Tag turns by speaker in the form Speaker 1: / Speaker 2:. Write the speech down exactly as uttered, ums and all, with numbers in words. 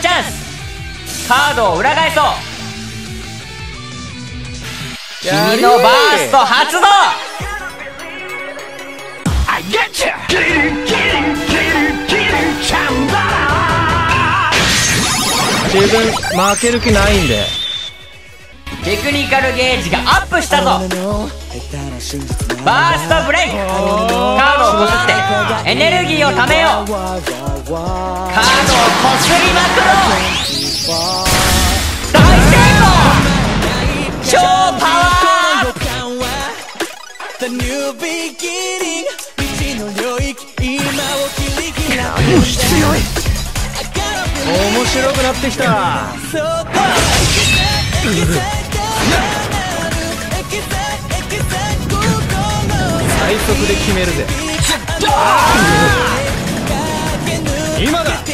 Speaker 1: チャンス。カードを裏返そう。君のバースト発動。
Speaker 2: 自分負ける気ないんで。
Speaker 1: テクニカルゲージがアップしたぞ。バーストブレイク。カードをこすってエネルギーをためよう。カードをこすりまくろう。大成功。超パワーアップ。
Speaker 2: 強い。面白くなってきた。最速で決めるぜ。今だ。